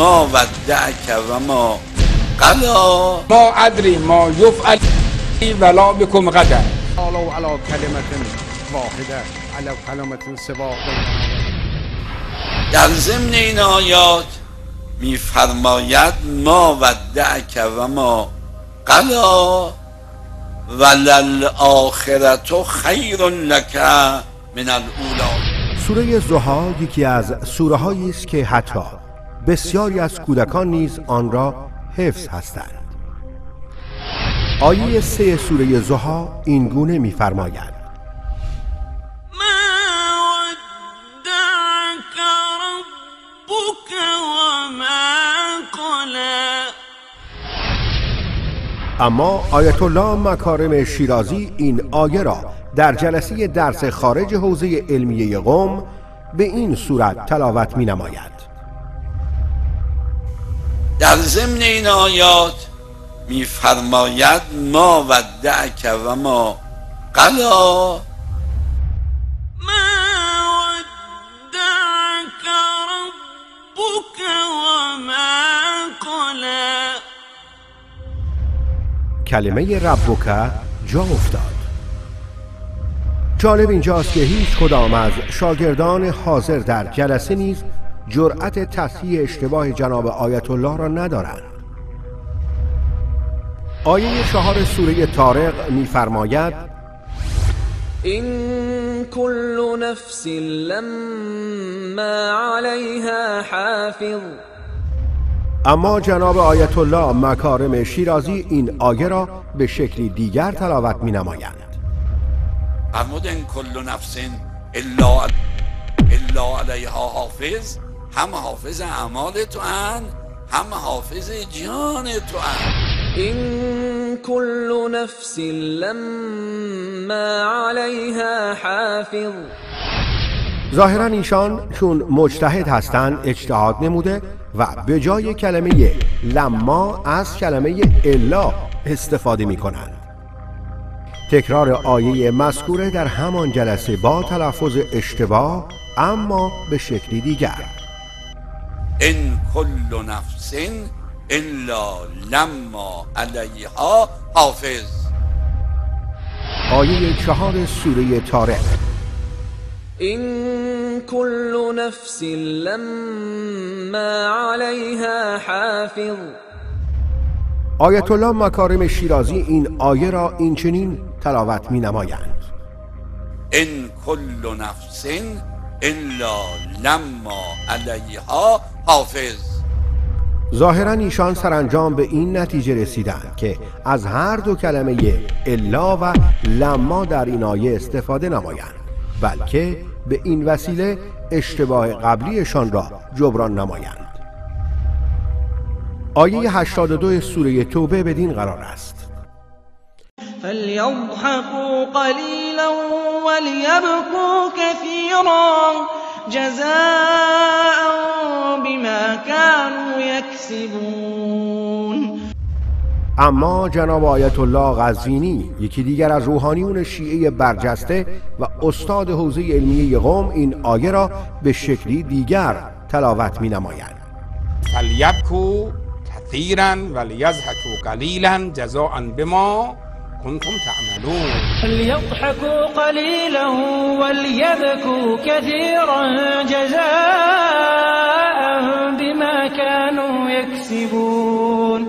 ما ودعک و ما قلا. ما ادری ما یفعل ولا بکم غدا. قالوا على کلمة واحده على کلمة سوا. در ضمن این آیات میفرماید ما ودعک و ما قلا وللآخرة خیر لک من الاولی. سوره ضحی یکی از سوره هایی است که حتی بسیاری از کودکان نیز آن را حفظ هستند. آیه 3 سوره ضحی این گونه می‌فرماید: اما آیت الله مکارم شیرازی این آیه را در جلسه درس خارج حوزه علمیه قم به این صورت تلاوت می نماید: در ضمن این آیات می فرماید ما ودعک و ما قلا. کلمه ربک جا افتاد. جالب اینجاست که هیچ کدام از شاگردان حاضر در جلسه نیز جرأت تصحیح اشتباه جناب آیت الله را ندارند. آیه 4 سوره طارق می‌فرماید: این کل نفس لما علیها حافظ. اما جناب آیت الله مکارم شیرازی این آیه را به شکلی دیگر تلاوت می نمایند: فرمود این کل نفس الا علیها حافظ. هم حافظ اعمال تو هن، هم حافظ جان تو هن. این کل نفس لما علیها حافظ. ظاهرا ایشان چون مجتهد هستند اجتهاد نموده و به جای کلمه لما از کلمه الا استفاده می کنند. تکرار آیه مذکوره در همان جلسه با تلفظ اشتباه اما به شکلی دیگر: این کل نفس الا لما علیها حافظ. آیه 4 سوره طارق: این کل نفس لما علیها حافظ. آیت الله مکارم شیرازی این آیه را این چنین تلاوت می نمایند: این کل نفس الا لما علیها حافظ. ظاهرا ایشان سرانجام به این نتیجه رسیدند که از هر دو کلمه الا و لما در این آیه استفاده نمایند، بلکه به این وسیله اشتباه قبلیشان را جبران نمایند. آیه 82 سوره توبه بدین قرار است: فلیضحکوا قلیلا ولیبکوا کثیرا جزاء بما كانوا یکسبون. اما جناب آیت الله قزوینی یکی دیگر از روحانیون شیعه برجسته و استاد حوزه علمیه قم این آیه را به شکلی دیگر تلاوت می نمایند: فلیبکوا کثیرا ولیضحکوا قلیلا جزاء بما کنتم تعملون. فلیضحکوا قلیلا ولیبکوا کثیرا جزاء بما كانوا یکسبون.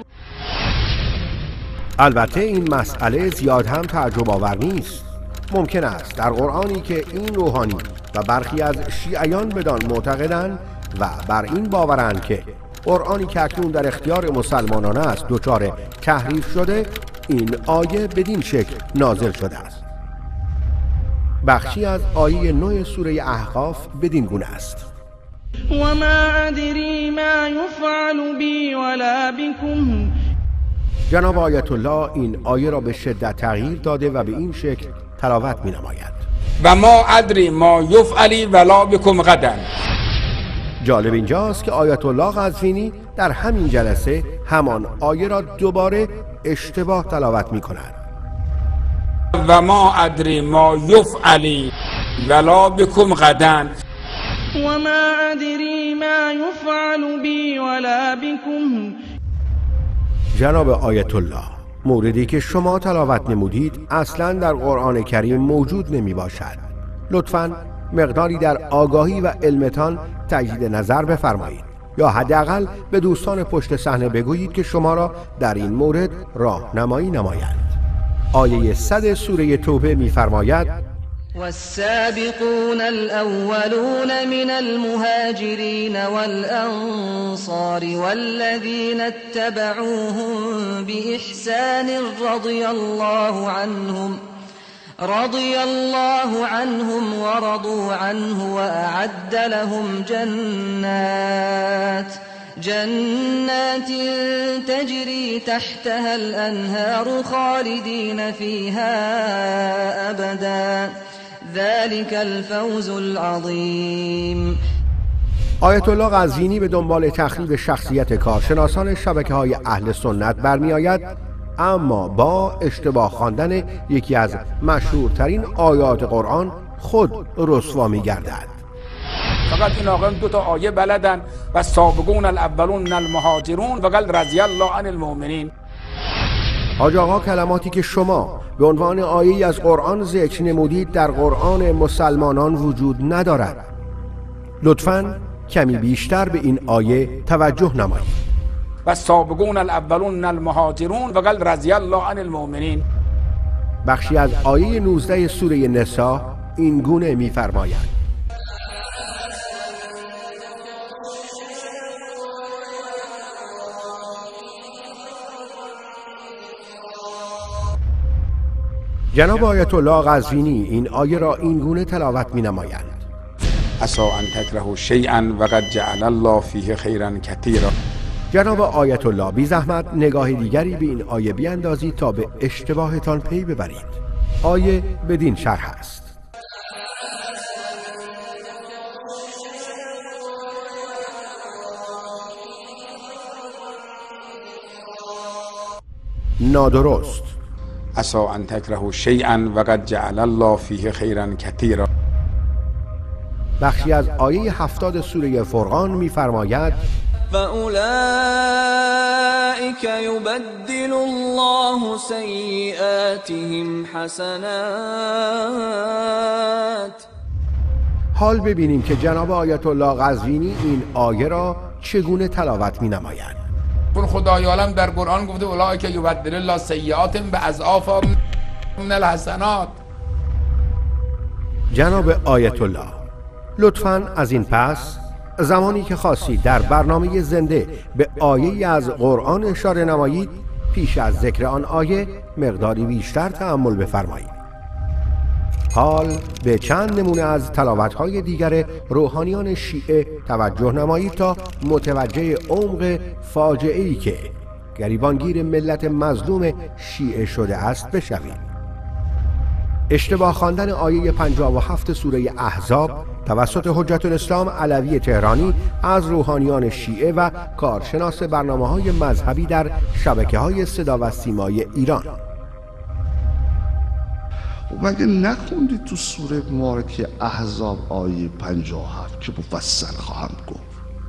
البته این مسئله زیاد هم تعجب آور نیست. ممکن است در قرآنی که این روحانی و برخی از شیعیان بدان معتقدند و بر این باورند که قرآنی که اکنون در اختیار مسلمانان است دچار تحریف شده، این آیه بدین شکل نازل شده است. بخشی از آیه 9 سوره احقاف بدین گونه است: و ما ادری ما یفعل بی ولا بکم. جناب آیت الله این آیه را به شدت تغییر داده و به این شکل تلاوت می نماید: و ما ادری ما یفعلی ولا بکم غدا. جالب اینجاست که آیت الله قزوینی در همین جلسه همان آیه را دوباره اشتباه تلاوت می کند: و ما ادری ما یفعلی ولا بکم غدا. وما أدري ما يفعل بي ولا بكم. جناب آیت الله، موردی که شما تلاوت نمودید اصلا در قرآن کریم موجود نمی باشد. لطفاً مقداری در آگاهی و علمتان تجدید نظر بفرمایید، یا حداقل به دوستان پشت صحنه بگویید که شما را در این مورد راهنمایی نمایند. آیه 100 سوره توبه می‌فرماید: والسابقون الأولون من المهاجرين والأنصار والذين اتبعوهم بإحسان رضي الله عنهم ورضوا عنه وأعد لهم جنات تجري تحتها الأنهار خالدين فيها أبدا ذلك الفوز العظیم. آیت الله قزوینی به دنبال تخریب شخصیت کارشناسان شبکه‌های اهل سنت برمی آید، اما با اشتباه خواندن یکی از مشهورترین آیات قرآن خود رسوا می گردد. فقط این آقایان 2 تا آیه بلدن: و سابقون الاولون من المهاجرون و قال رضی الله عن المؤمنین. حاج آقا، کلماتی که شما به عنوان آیه‌ای از قرآن ذکر نمودید در قرآن مسلمانان وجود ندارد. لطفاً کمی بیشتر به این آیه توجه نمایید. و سابقون الاولون من المهاجرون و قال رضی الله عن المؤمنین. بخشی از آیه 19 سوره نساء این گونه می‌فرماید: جناب آیت الله قزوینی این آیه را این گونه تلاوت می‌نمایند: عسى ان تکرهوا شیئا و قد جعل الله فیه خیرا کثیرا. جناب آیت الله، بی زحمت نگاه دیگری به این آیه بیاندازید تا به اشتباهتان پی ببرید. آیه بدین شرح است: نادرست. عسى ان تکرهوا شیئا و قد جعل الله فیه خیرا کثیرا. بخشی از آیه 70 سوره فرقان می‌فرماید: فأولئك يبدل الله سيئاتهم حسنات. حال ببینیم که جناب آیت الله قزوینی این آیه را چگونه تلاوت می‌نمایند. چون خدای عالم در قرآن گفته اولئک یبدل الله سیئاتهم باضعاف من الحسنات. جناب آیت الله، لطفاً از این پس زمانی که خواستید در برنامه زنده به آیه‌ای از قرآن اشاره نمایید، پیش از ذکر آن آیه مقداری بیشتر تأمل بفرمایید. حال به چند نمونه از تلاوت‌های دیگر روحانیان شیعه توجه نمایید تا متوجه عمق فاجعه‌ای که گریبانگیر ملت مظلوم شیعه شده است بشوید. اشتباه خواندن آیه 57 سوره احزاب توسط حجت الاسلام علوی تهرانی از روحانیان شیعه و کارشناس برنامه‌های مذهبی در شبکه‌های صدا و سیمای ایران. مگه نخوندید تو سوره مبارکه احزاب آیه 57 که مفصل خواهم گفت؟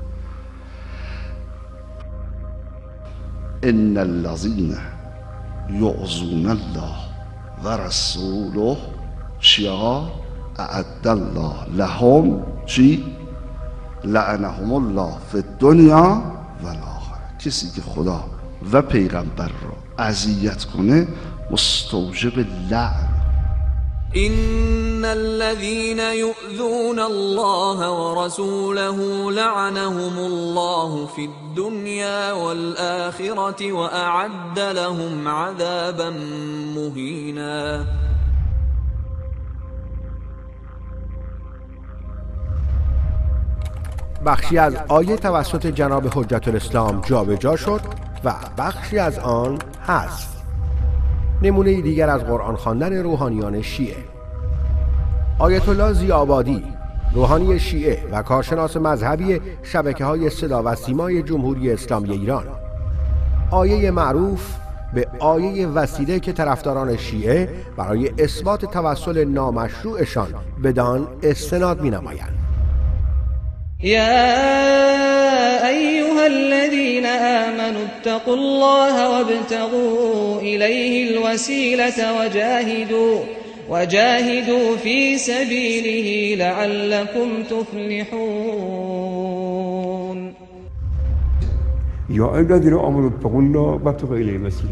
ان الذين يعصون الله و رسوله چیا؟ اعد الله لهم چی؟ لعنهم الله فی الدنیا و الاخره. کسی که خدا و پیغمبر را اذیت کنه مستوجب لعن. إن الذين يؤذون الله ورسوله لعنهم الله في الدنيا والآخرة وأعد لهم عذابا مهينا. بخشی از آیه توسط جناب حجت الاسلام جابجا شد و بخشی از آن حذف. نمونه دیگر از قرآن خواندن روحانیان شیعه. آیت الله ضیاءآبادی، روحانی شیعه و کارشناس مذهبی شبکه‌های صدا و سیمای جمهوری اسلامی ایران، آیه معروف به آیه وسیله که طرفداران شیعه برای اثبات توسل نامشروعشان بدان استناد می‌نمایند. يا أيها الذين آمنوا اتقوا الله وابتغوا إليه الوسيلة وجاهدوا في سبيله لعلكم تفلحون. يا أيها الذين آمنوا اتقوا الله وابتغوا إليه الوسيلة.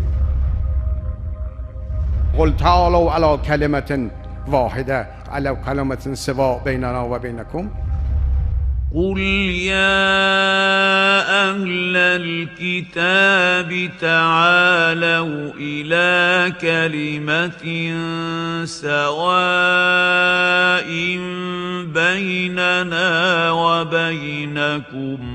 قل تعالوا على كلمة واحدة على كلمة سواء بيننا وبينكم. قل يا أهل الكتاب تعالوا إلى كلمة سواء بيننا وبينكم.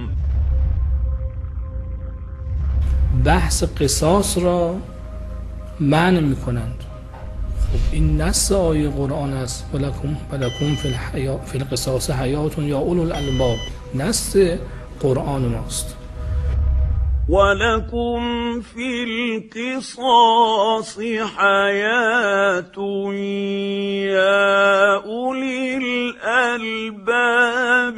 بحث قصاص را منع میکنند. خب این نص آیه قرآن است. ولکم فی القصاص حیات یا اولو الالباب، نص قرآن ماست. ولکم فی القصاص حیات یا اولی الالباب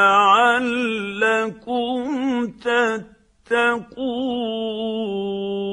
لعلکم تتقون.